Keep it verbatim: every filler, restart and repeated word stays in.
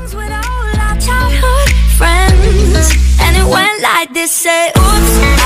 songs with all our childhood friends, and it went like this, say oops